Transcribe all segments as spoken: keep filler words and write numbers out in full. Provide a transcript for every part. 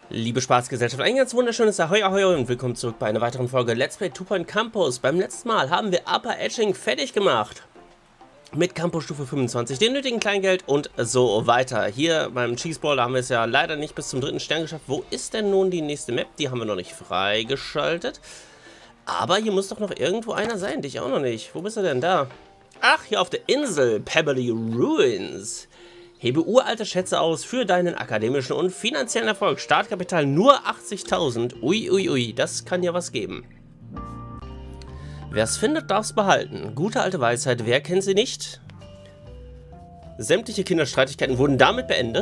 Liebe Spaßgesellschaft, ein ganz wunderschönes Ahoi Ahoi und willkommen zurück bei einer weiteren Folge Let's Play Two Point Campus. Beim letzten Mal haben wir Upper Etching fertig gemacht. Mit Campus Stufe fünfundzwanzig, dem nötigen Kleingeld und so weiter. Hier beim Cheeseball haben wir es ja leider nicht bis zum dritten Stern geschafft. Wo ist denn nun die nächste Map? Die haben wir noch nicht freigeschaltet. Aber hier muss doch noch irgendwo einer sein, dich auch noch nicht. Wo bist du denn da? Ach, hier auf der Insel, Pebbly Ruins. Hebe uralte Schätze aus für deinen akademischen und finanziellen Erfolg. Startkapital nur achtzigtausend. Ui, ui, ui, das kann ja was geben. Wer es findet, darf es behalten. Gute alte Weisheit, wer kennt sie nicht? Sämtliche Kinderstreitigkeiten wurden damit beendet.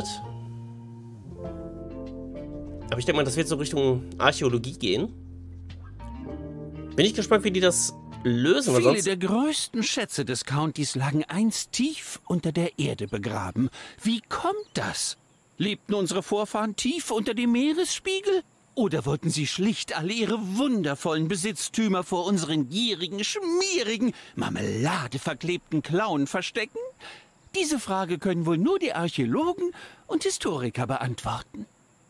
Aber ich denke mal, das wird so Richtung Archäologie gehen. Bin ich gespannt, wie die das lösen. Viele sonst der größten Schätze des Countys lagen einst tief unter der Erde begraben. Wie kommt das? Lebten unsere Vorfahren tief unter dem Meeresspiegel? Oder wollten sie schlicht alle ihre wundervollen Besitztümer vor unseren gierigen, schmierigen, marmeladeverklebten Klauen verstecken? Diese Frage können wohl nur die Archäologen und Historiker beantworten.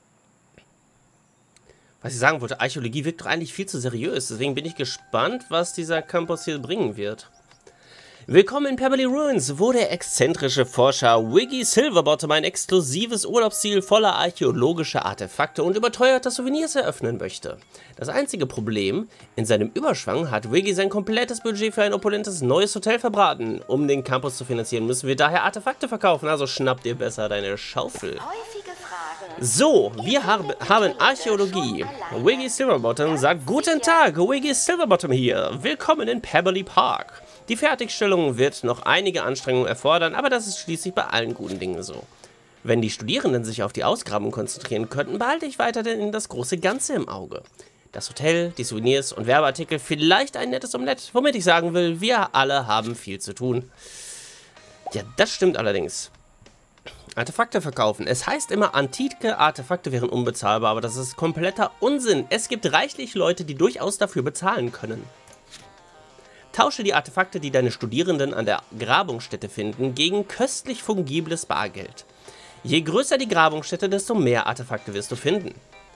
Was ich sagen wollte, Archäologie wirkt doch eigentlich viel zu seriös. Deswegen bin ich gespannt, was dieser Campus hier bringen wird. Willkommen in Pebbly Ruins, wo der exzentrische Forscher Wiggy Silverbottom ein exklusives Urlaubsziel voller archäologischer Artefakte und überteuerter Souvenirs eröffnen möchte. Das einzige Problem, in seinem Überschwang hat Wiggy sein komplettes Budget für ein opulentes neues Hotel verbraten. Um den Campus zu finanzieren, müssen wir daher Artefakte verkaufen, also schnapp dir besser deine Schaufel. So, wir haben Archäologie. Wiggy Silverbottom sagt, guten Tag, Wiggy Silverbottom hier. Willkommen in Pebbly Park. Die Fertigstellung wird noch einige Anstrengungen erfordern, aber das ist schließlich bei allen guten Dingen so. Wenn die Studierenden sich auf die Ausgrabung konzentrieren könnten, behalte ich weiterhin das große Ganze im Auge. Das Hotel, die Souvenirs und Werbeartikel, vielleicht ein nettes Omelett, womit ich sagen will, wir alle haben viel zu tun. Ja, das stimmt allerdings. Artefakte verkaufen. Es heißt immer, antike Artefakte wären unbezahlbar, aber das ist kompletter Unsinn. Es gibt reichlich Leute, die durchaus dafür bezahlen können. Tausche die Artefakte, die deine Studierenden an der Grabungsstätte finden, gegen köstlich fungibles Bargeld. Je größer die Grabungsstätte, desto mehr Artefakte wirst du finden.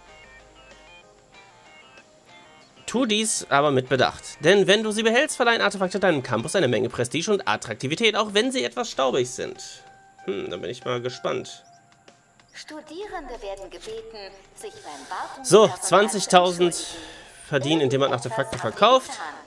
Tu dies aber mit Bedacht, denn wenn du sie behältst, verleihen Artefakte deinem Campus eine Menge Prestige und Attraktivität, auch wenn sie etwas staubig sind. Hm, da bin ich mal gespannt. Studierende werden gebeten, sich beim Wartungs- So, zwanzigtausend verdienen, indem man Artefakte verkauft.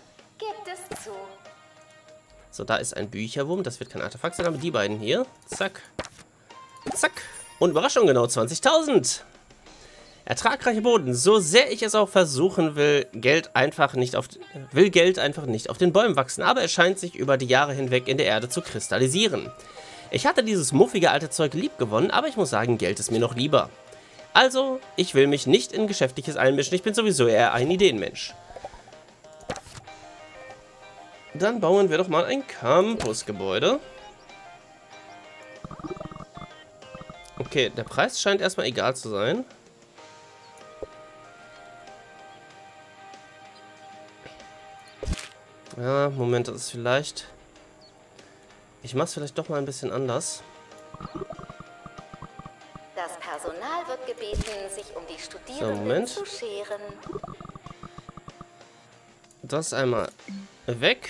So, da ist ein Bücherwurm. Das wird kein Artefakt sein, aber die beiden hier. Zack. Zack. Und Überraschung, genau zwanzigtausend. Ertragreicher Boden. So sehr ich es auch versuchen will, Geld einfach nicht auf, will Geld einfach nicht auf den Bäumen wachsen, aber es scheint sich über die Jahre hinweg in der Erde zu kristallisieren. Ich hatte dieses muffige alte Zeug lieb gewonnen, aber ich muss sagen, Geld ist mir noch lieber. Also, ich will mich nicht in Geschäftliches einmischen. Ich bin sowieso eher ein Ideenmensch. Dann bauen wir doch mal ein Campusgebäude. Okay, der Preis scheint erstmal egal zu sein. Ja, Moment, das ist vielleicht... Ich mache es vielleicht doch mal ein bisschen anders. Das Personal wird gebeten, sich um die Studierenden So, Moment. zu scheren. Das einmal weg.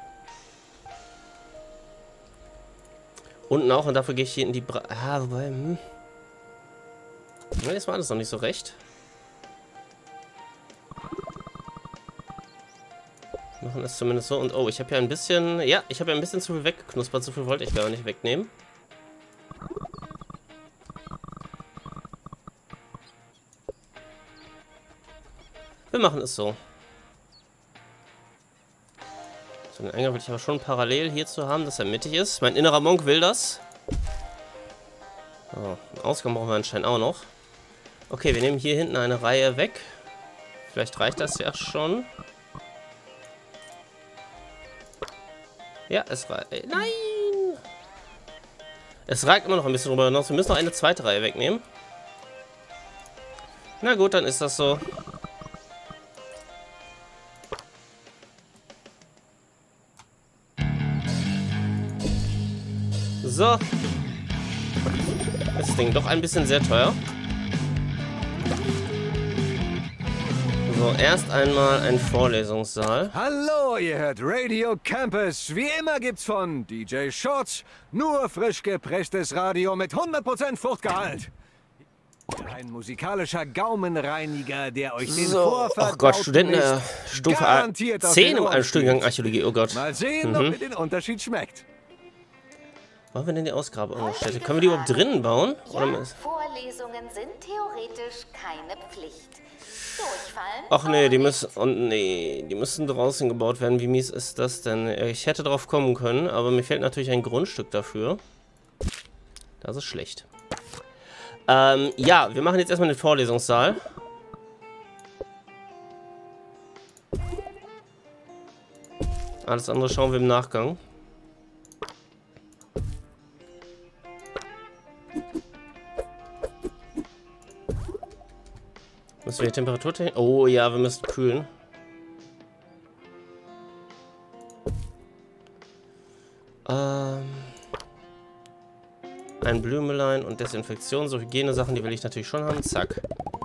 Unten auch, und dafür gehe ich hier in die Bra... Ah, wobei, hm. Ja, das war alles noch nicht so recht. Machen es zumindest so. Und oh, ich habe ja ein bisschen... Ja, ich habe ja ein bisschen zu viel weggeknuspert. So viel wollte ich gar nicht wegnehmen. Wir machen es so. So, den Eingang will ich aber schon parallel hierzu haben, dass er mittig ist. Mein innerer Monk will das. Oh, einen Ausgang brauchen wir anscheinend auch noch. Okay, wir nehmen hier hinten eine Reihe weg. Vielleicht reicht das ja schon. Ja, es reicht. Nein! Es reicht immer noch ein bisschen drüber hinaus. Wir müssen noch eine zweite Reihe wegnehmen. Na gut, dann ist das so. So. Das Ding doch ein bisschen sehr teuer. So, erst einmal ein Vorlesungssaal. Hallo, ihr hört Radio Campus. Wie immer gibt's von D J Shorts nur frisch gepresstes Radio mit hundert Prozent Fruchtgehalt. Ein musikalischer Gaumenreiniger, der euch den So, Vorverdauten ach Gott, Studenten äh, nicht Stufe garantiert aus zehn den im Ohren einem Studiengang spielt. Archäologie, oh Gott. Mal sehen, Mhm. ob ihr den Unterschied schmeckt. Wo haben wir denn die Ausgrabungsstätte? Können wir die überhaupt drinnen bauen? Oder Ja, ist- Vorlesungen sind theoretisch keine Pflicht. Durchfallen? Ach nee, die müssen. Und nee, die müssen draußen gebaut werden. Wie mies ist das denn? Ich hätte drauf kommen können, aber mir fehlt natürlich ein Grundstück dafür. Das ist schlecht. Ähm, ja, wir machen jetzt erstmal den Vorlesungssaal. Alles andere schauen wir im Nachgang. Müssen wir die Temperatur... Oh ja, wir müssen kühlen. Ähm... Ein Blümelein und Desinfektion. So Hygienesachen, die will ich natürlich schon haben. Zack.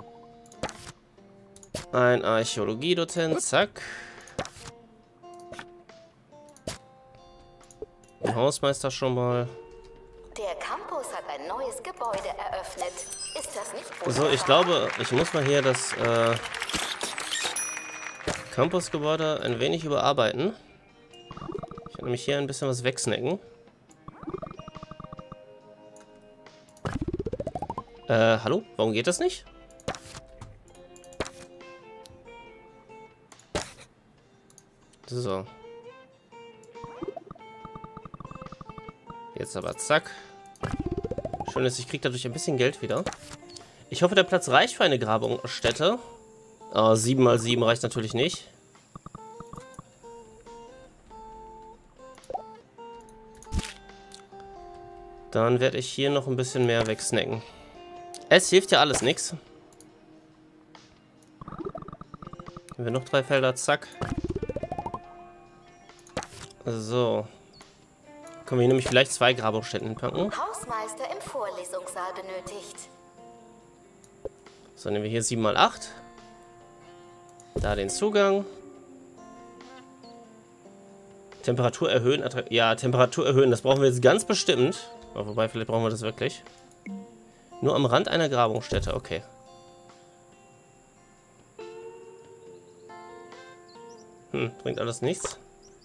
Ein Archäologiedozent. Zack. Ein Hausmeister schon mal. Der Campus hat ein neues Gebäude eröffnet. Ist das nicht wunderbar? So, ich glaube, ich muss mal hier das äh, Campusgebäude ein wenig überarbeiten. Ich werde nämlich hier ein bisschen was wegsnacken. Äh, hallo? Warum geht das nicht? So. Jetzt aber zack. Schön ist, ich kriege dadurch ein bisschen Geld wieder. Ich hoffe, der Platz reicht für eine Grabungsstätte. Oh, sieben mal sieben reicht natürlich nicht. Dann werde ich hier noch ein bisschen mehr wegsnacken. Es hilft ja alles nichts. Haben wir noch drei Felder, zack. So. Können wir hier nämlich vielleicht zwei Grabungsstätten hinpacken. Hausmeister im Vorlesungssaal benötigt. So, nehmen wir hier sieben mal acht. Da den Zugang. Temperatur erhöhen. Ja, Temperatur erhöhen. Das brauchen wir jetzt ganz bestimmt. Oh, wobei, vielleicht brauchen wir das wirklich. Nur am Rand einer Grabungsstätte. Okay. Hm, bringt alles nichts.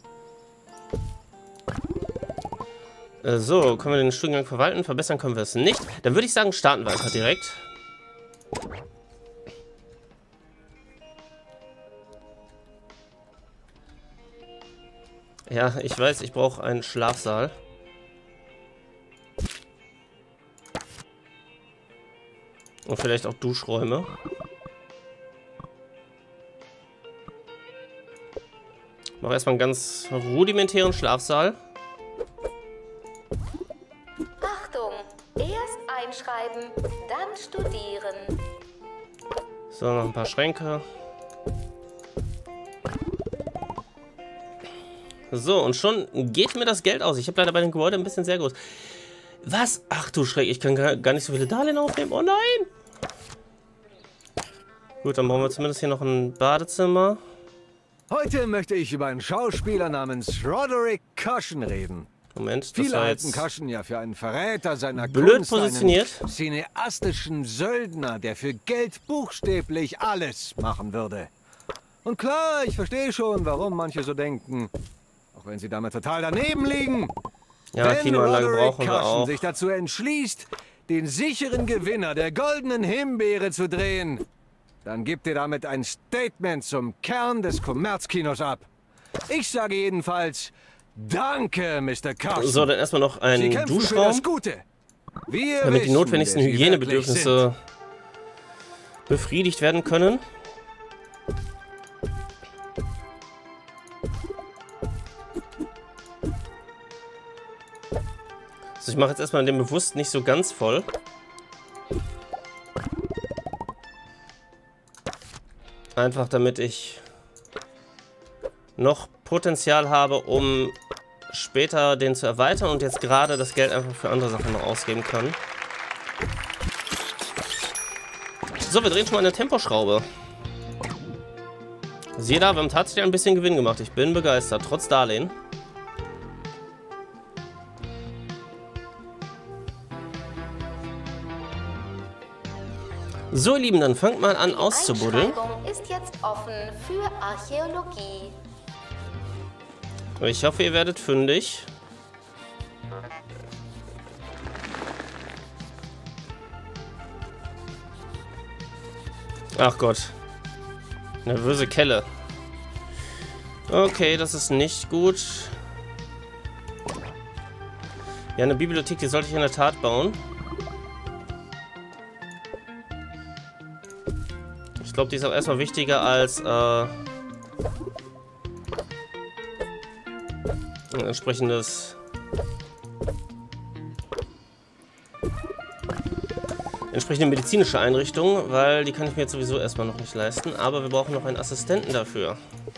Äh, so, können wir den Studiengang verwalten? Verbessern können wir es nicht. Dann würde ich sagen, starten wir einfach direkt. Ja, ich weiß, ich brauche einen Schlafsaal. Und vielleicht auch Duschräume. Ich mache erstmal einen ganz rudimentären Schlafsaal. Achtung! Erst einschreiben, dann studieren. So, noch ein paar Schränke. So, und schon geht mir das Geld aus. Ich habe leider bei dem Gebäude ein bisschen sehr groß. Was? Ach du Schreck, ich kann gar, gar nicht so viele Darlehen aufnehmen. Oh nein! Gut, dann brauchen wir zumindest hier noch ein Badezimmer. Heute möchte ich über einen Schauspieler namens Roderick Cushion reden. Moment, das Viele war halten jetzt Cushion ja für einen Verräter seiner blöd Kunst, positioniert. einen cineastischen Söldner, der für Geld buchstäblich alles machen würde. Und klar, ich verstehe schon, warum manche so denken. Auch wenn sie damit total daneben liegen. Ja, Wenn Klimaanlage Roderick brauchen wir Cushion auch. sich dazu entschließt, den sicheren Gewinner der goldenen Himbeere zu drehen, dann gibt ihr damit ein Statement zum Kern des Kommerzkinos ab. Ich sage jedenfalls, danke, Mister Cushion. So, dann erstmal noch Sie ein kämpfen für Duschraum, das Gute. Wir damit die wissen, notwendigsten wer Sie Hygienebedürfnisse befriedigt werden können. So, ich mache jetzt erstmal den bewusst nicht so ganz voll. Einfach damit ich noch Potenzial habe, um später den zu erweitern und jetzt gerade das Geld einfach für andere Sachen noch ausgeben kann. So, wir drehen schon mal eine Temposchraube. Siehe da, wir haben tatsächlich ein bisschen Gewinn gemacht. Ich bin begeistert, trotz Darlehen. So, ihr Lieben, dann fangt mal an auszubuddeln. Die Einschreibung ist jetzt offen für Archäologie. Ich hoffe, ihr werdet fündig. Ach Gott. Nervöse Kelle. Okay, das ist nicht gut. Ja, eine Bibliothek, die sollte ich in der Tat bauen. Ich glaube, die ist auch erstmal wichtiger als äh, ein entsprechendes entsprechende medizinische Einrichtung, weil die kann ich mir jetzt sowieso erstmal noch nicht leisten. Aber wir brauchen noch einen Assistenten dafür.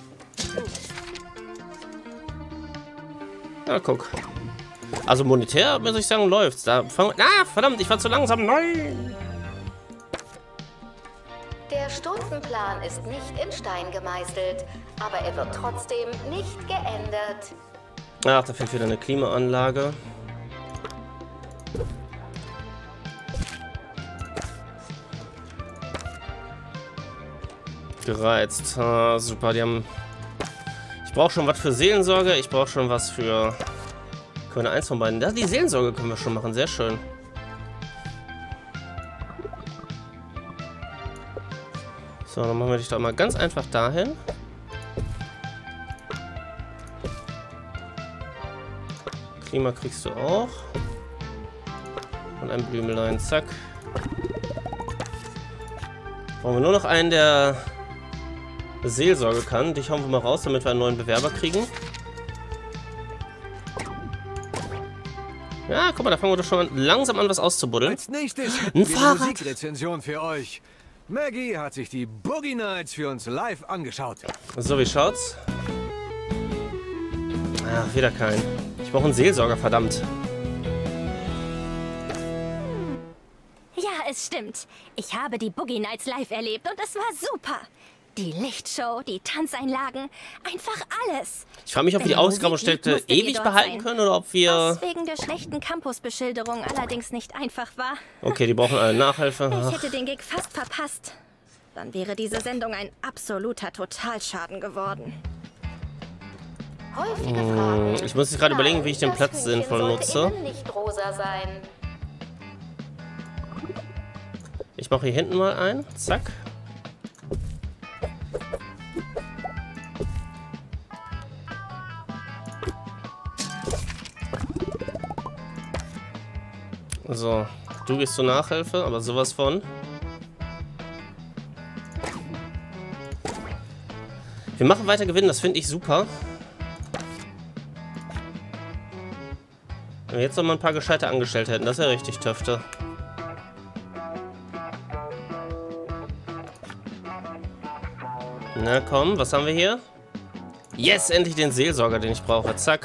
Na, guck. Also monetär, muss ich sagen, läuft's. Da fangen wir... Ah, verdammt, ich war zu langsam. Nein! Der Stundenplan ist nicht in Stein gemeißelt, aber er wird trotzdem nicht geändert. Ach, da fehlt wieder eine Klimaanlage. Gereizt. Ah, super, die haben... Ich brauche schon was für Seelensorge, ich brauche schon was für... Können wir eins von beiden... Ja, die Seelensorge können wir schon machen, sehr schön. So, dann machen wir dich doch mal ganz einfach dahin. Klima kriegst du auch. Und ein Blümelein, zack. Brauchen wir nur noch einen, der Seelsorge kann. Dich hauen wir mal raus, damit wir einen neuen Bewerber kriegen. Ja, guck mal, da fangen wir doch schon langsam an, was auszubuddeln. Als nächstes ein eine Fahrrad. Musikrezension für euch. Maggie hat sich die Boogie Nights für uns live angeschaut. So, wie schaut's? Ach, wieder kein. Ich brauche einen Seelsorger, verdammt. Ja, es stimmt. Ich habe die Boogie Nights live erlebt und es war super. Die Lichtshow, die Tanzeinlagen, einfach alles. Ich frage mich, ob wir die Ausgrabungsstätte ewig behalten können oder ob wir... Was wegen der schlechten Campusbeschilderung allerdings nicht einfach war. Okay, die brauchen alle Nachhilfe. Ich hätte den Gig fast verpasst. Dann wäre diese Sendung ein absoluter Totalschaden geworden. Häufige Fragen. Ich muss jetzt gerade überlegen, wie ich den Das Platz Hühnchen sinnvoll sollte nutze. innen nicht rosa sein. Ich mache hier hinten mal ein. Zack. So, du gehst zur Nachhilfe, aber sowas von. Wir machen weiter Gewinn, das finde ich super. Wenn wir jetzt noch mal ein paar gescheite Angestellte hätten, das wäre richtig Töfte. Na komm, was haben wir hier? Yes, endlich den Seelsorger, den ich brauche. Zack.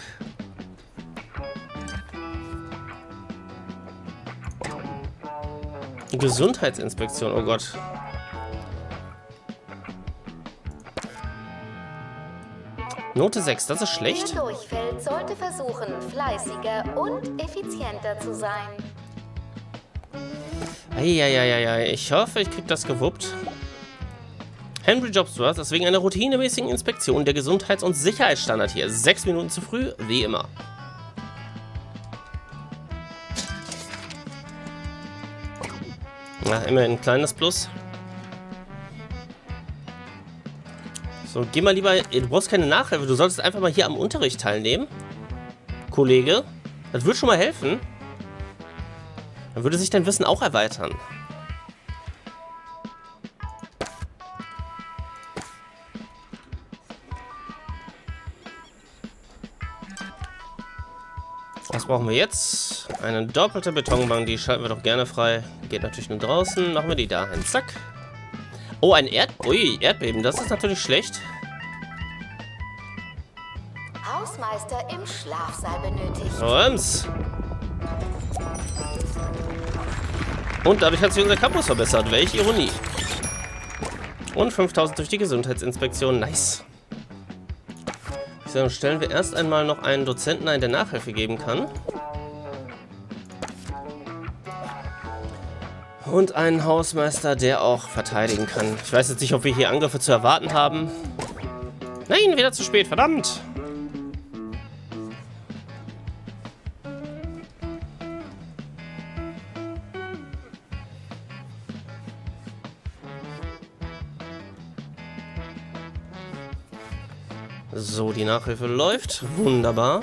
Gesundheitsinspektion, oh Gott. Note sechs, das ist schlecht. Wer durchfällt, sollte versuchen, fleißiger und effizienter zu sein. Eieieiei, ich hoffe, ich krieg das gewuppt. Henry Jobsworth ist wegen einer routinemäßigen Inspektion der Gesundheits- und Sicherheitsstandard hier. Sechs Minuten zu früh, wie immer. Na, immerhin ein kleines Plus. So, geh mal lieber... Du brauchst keine Nachhilfe. Du solltest einfach mal hier am Unterricht teilnehmen. Kollege. Das würde schon mal helfen. Dann würde sich dein Wissen auch erweitern. Was brauchen wir jetzt? Eine doppelte Betonbank, die schalten wir doch gerne frei. Geht natürlich nur draußen. Machen wir die dahin. Zack. Oh, ein Erd... Ui, Erdbeben. Das ist natürlich schlecht. Hausmeister im Schlafsaal benötigt. Rums. Und dadurch hat sich unser Campus verbessert. Welche Ironie. Und fünftausend durch die Gesundheitsinspektion. Nice. Ich sage, stellen wir erst einmal noch einen Dozenten ein, der Nachhilfe geben kann. Und einen Hausmeister, der auch verteidigen kann. Ich weiß jetzt nicht, ob wir hier Angriffe zu erwarten haben. Nein, wieder zu spät, verdammt! So, die Nachhilfe läuft. Wunderbar.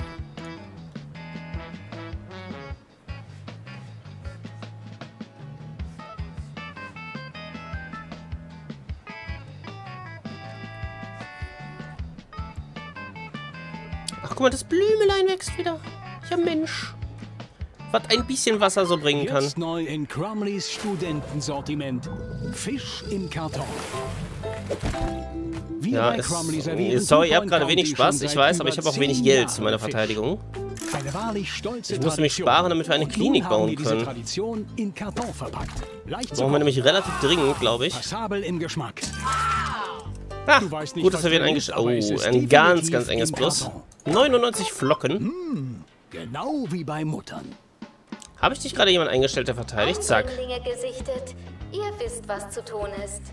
Ach, guck mal, das Blümelein wächst wieder. Ja, Mensch. Was ein bisschen Wasser so bringen kann. Jetzt neu in Crumleys Studentensortiment. Fisch im Karton. Wir Ja, bei es, Crumley servieren sorry, ihr habt Two-Point gerade wenig County Spaß, schon ich seit weiß, aber ich über habe auch wenig zehn Geld Jahren zu meiner Fisch. Verteidigung. Eine wahrlich stolze Ich muss nämlich Tradition. sparen, damit wir eine Und Klinik nun haben bauen wir diese können. Tradition in Karton verpackt. Leicht zu Brauchen wir kochen, nämlich relativ dringend, glaube ich. passabel im Geschmack. Ah, Du weißt nicht, gut, was dass wir wen drin eingestellt ist, haben. aber es Oh, ist ein ganz, definitiv ganz enges im Plus. Karton. neunundneunzig Flocken. Genau wie bei Muttern. Habe ich nicht gerade jemand eingestellt, der verteidigt? Zack. Eindringlinge gesichtet. Ihr wisst, was zu tun ist.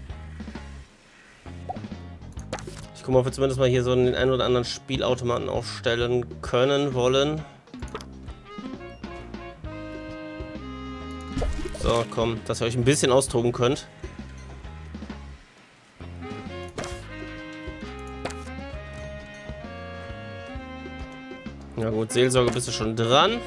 Ich gucke mal, ob wir zumindest mal hier so den einen oder anderen Spielautomaten aufstellen können, wollen. So, komm, dass ihr euch ein bisschen austoben könnt. Ja gut, Seelsorge bist du schon dran.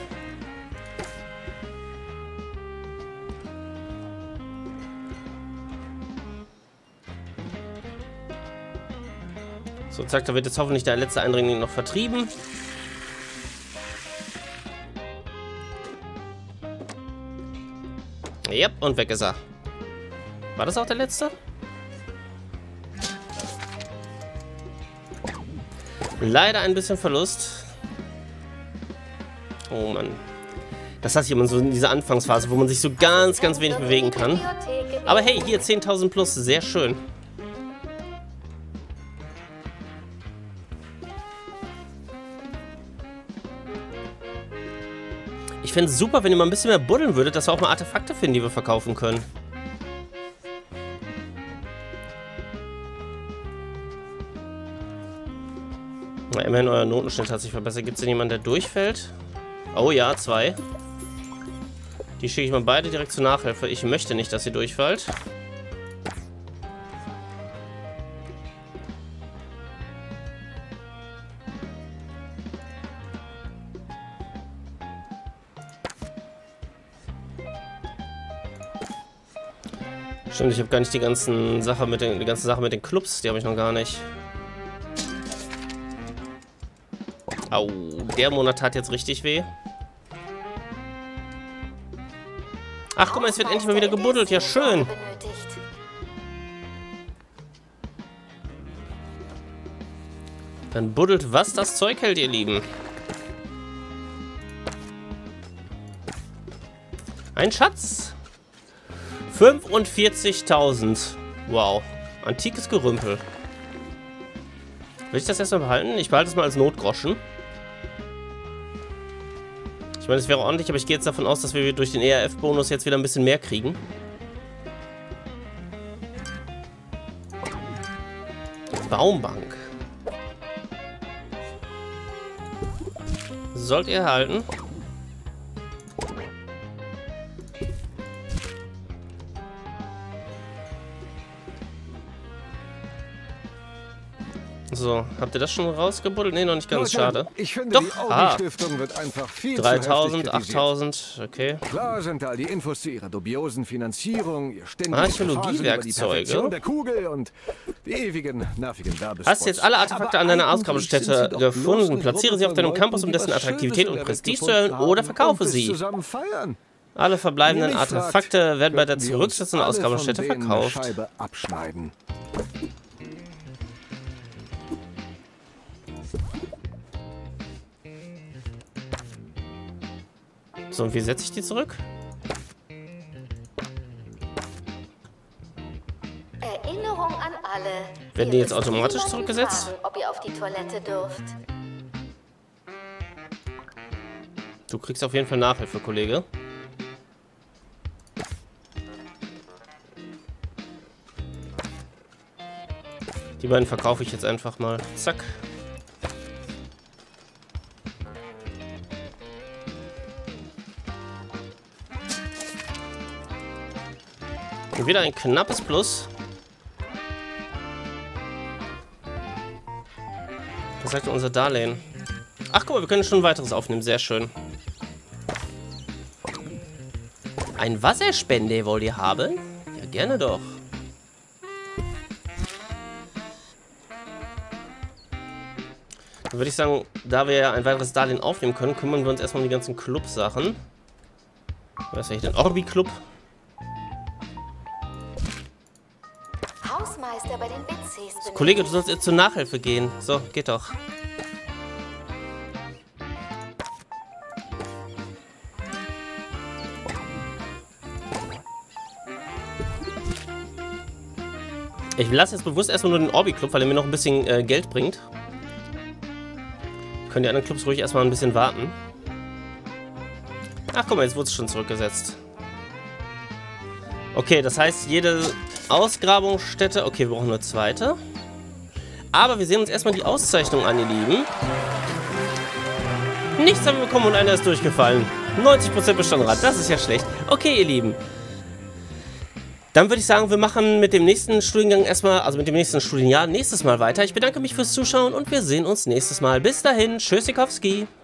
So, zack, da wird jetzt hoffentlich der letzte Eindringling noch vertrieben. Yep, und weg ist er. War das auch der letzte? Leider ein bisschen Verlust. Oh Mann. Das hasse ich immer so in dieser Anfangsphase, wo man sich so ganz, ganz wenig bewegen kann. Aber hey, hier zehntausend plus, sehr schön. Ich fände es super, wenn ihr mal ein bisschen mehr buddeln würdet, dass wir auch mal Artefakte finden, die wir verkaufen können. Na, immerhin, euer Notenschnitt hat sich verbessert. Gibt es denn jemanden, der durchfällt? Oh ja, zwei. Die schicke ich mal beide direkt zur Nachhilfe. Ich möchte nicht, dass ihr durchfällt. Stimmt, ich habe gar nicht die ganzen Sache mit den, die ganze Sache mit den Clubs, die habe ich noch gar nicht. Au, der Monat tat jetzt richtig weh. Ach, guck mal, es wird endlich mal wieder gebuddelt. Ja, schön. Dann buddelt, was das Zeug hält, ihr Lieben. Ein Schatz. fünfundvierzigtausend. Wow. Antikes Gerümpel. Will ich das erstmal behalten? Ich behalte es mal als Notgroschen. Ich meine, es wäre ordentlich, aber ich gehe jetzt davon aus, dass wir durch den E R F-Bonus jetzt wieder ein bisschen mehr kriegen. Baumbank. Sollt ihr erhalten. So, habt ihr das schon rausgebuddelt? Ne, noch nicht ganz, Leute, schade. Ich finde, Doch, die ah. Audi-Stiftung wird einfach viel dreitausend, zu heftig kritisiert. achttausend, okay. Klar sind da die Infos zu ihrer dubiosen Finanzierung, ihr ständiges Archäologiewerkzeuge. Gefaseln über die Perfektion der Kugel und die ewigen, nervigen Werbespots. Hast jetzt alle Artefakte an deiner Ausgrabungsstätte gefunden. Platziere sie auf deinem Campus, um dessen Attraktivität und Prestige zu erhöhen, oder verkaufe sie. Zusammen feiern. Alle verbleibenden Wenn ihr mich Artefakte fragt, werden bei der könnten wir uns Zurücksetzung der alle Ausgrabungsstätte von denen eine verkauft. Scheibe abschneiden. So, und wie setze ich die zurück? Erinnerung an alle. Werden die jetzt automatisch zurückgesetzt? Fragen, ob ihr auf die Toilette dürft. Du kriegst auf jeden Fall Nachhilfe, Kollege. Die beiden verkaufe ich jetzt einfach mal. Zack. Und wieder ein knappes Plus. Was sagt unser Darlehen? Ach guck mal, wir können schon ein weiteres aufnehmen. Sehr schön. Ein Wasserspende wollt ihr haben? Ja, gerne doch. Dann würde ich sagen, da wir ja ein weiteres Darlehen aufnehmen können, kümmern wir uns erstmal um die ganzen Club-Sachen. Was ist eigentlich denn? Orbi-Club? Hausmeister bei den Witzis. So, Kollege, du sollst jetzt zur Nachhilfe gehen. So, geht doch. Ich lasse jetzt bewusst erstmal nur den Orbi-Club, weil er mir noch ein bisschen äh, Geld bringt. Können die anderen Clubs ruhig erstmal ein bisschen warten. Ach, guck mal, jetzt wurde es schon zurückgesetzt. Okay, das heißt, jede Ausgrabungsstätte... Okay, wir brauchen eine zweite. Aber wir sehen uns erstmal die Auszeichnung an, ihr Lieben. Nichts haben wir bekommen und einer ist durchgefallen. neunzig Prozent Bestandrat, das ist ja schlecht. Okay, ihr Lieben. Dann würde ich sagen, wir machen mit dem nächsten Studiengang erstmal, also mit dem nächsten Studienjahr nächstes Mal weiter. Ich bedanke mich fürs Zuschauen und wir sehen uns nächstes Mal. Bis dahin, Tschüssikowski.